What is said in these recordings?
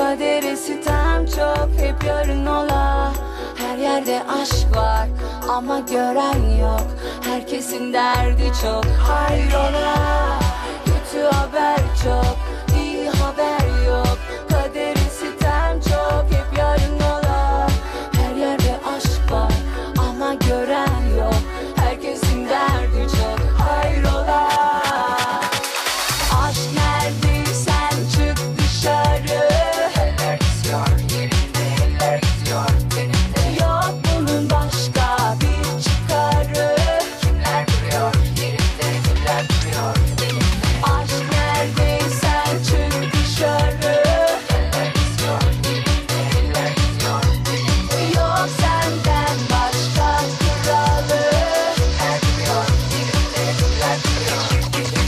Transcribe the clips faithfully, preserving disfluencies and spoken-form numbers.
Kaderi sitem çok, hep yarın ola. Her yerde aşk var ama gören yok. Herkesin derdi çok, hayrola. Kötü haber çok, iyi haber yok. Kaderi sitem çok, hep yarın ola. Her yerde aşk var ama gören yok. Herkesin derdi çok, hayrola. Aşk neredeysen çık dışarı. Eller istiyor yerinde, eller istiyor teninde. Yok bunun başka bir çıkarı. Kimler duruyor yerinde, kimler duruyor teninde. Aşk neredeysen çık dışarı. Eller istiyor yerinde, eller istiyor teninde. Yok senden başka kralı. Kimler duruyor yerinde, kimler duruyor teninde.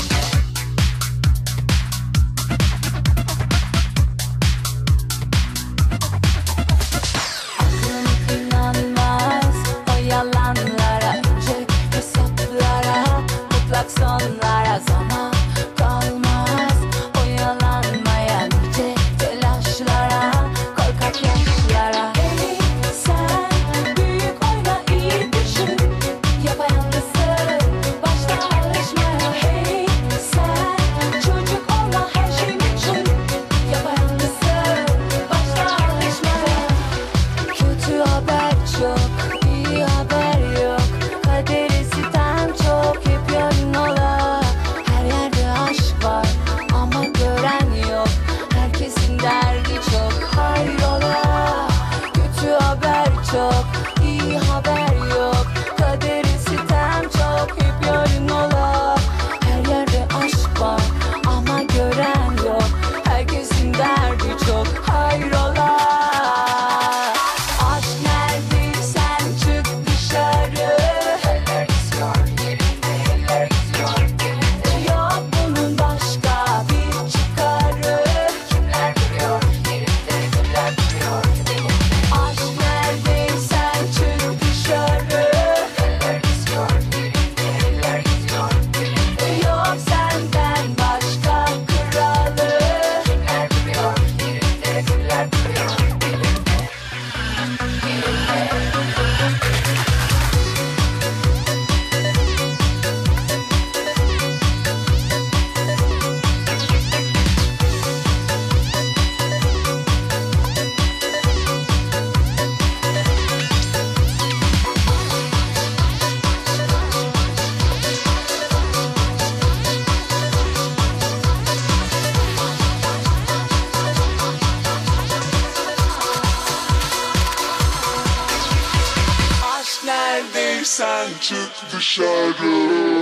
Aklım inanmaz o yalanlara, ince hesaplara, mutlak sonlara. Zaman kalmaz oyalanmaya, nice telaşlara, korkak yaşlara. Hey sen büyük oyna, iyi düşün, yapayalnızsın, başla alışmaya. Hey sen çocuk olma, her şey mümkün, yapayalnızsın, başla alışmaya. Kötü haber çok, iyi haber yok. Kaderi sitem çok, hep yarın ola. Her yerde aşk var ama gören yok. Herkesin derdi çok, hayrola. Kötü haber çok, iyi haber yok. Kaderi sitem çok, hep yarın ola. Her yerde aşk var ama gören yok. Herkesin derdi çok, hayrola. Aşk neredeysen çık dışarı. Eller istiyor yerinde, eller istiyor teninde. Yok bunun başka bir çıkarı. Kimler duruyor yerinde, kimler duruyor teninde. Aşk neredeysen çık dışarı. Eller istiyor yerinde, eller istiyor teninde. Yok senden başka kralı. Kimler duruyor yerinde, kimler duruyor teninde. Aşk neredeysen çık dışarı.